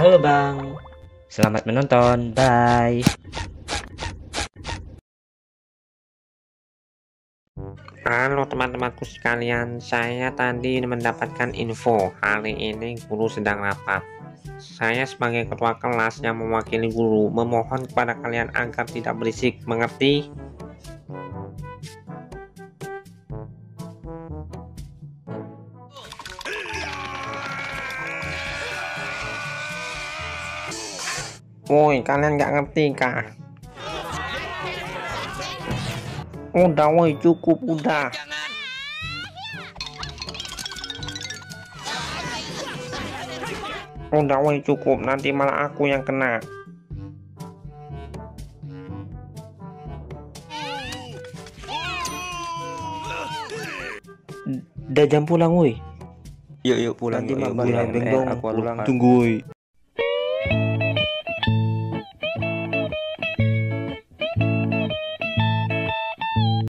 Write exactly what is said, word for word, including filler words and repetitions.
halo Bang. Selamat menonton. Bye. Halo teman-temanku sekalian, saya tadi mendapatkan info hari ini guru sedang rapat. Saya sebagai ketua kelas yang mewakili guru memohon kepada kalian agar tidak berisik, mengerti? Woi, kalian nggak ngerti kah? Udah woi, cukup udah. Udah woi, cukup, nanti malah aku yang kena. Udah jam pulang woi. Yuk yuk pulang Nanti yuk, mak yuk, balik pulang. nebeng Eh, dong. aku Pulang. lupa. Tunggu woi.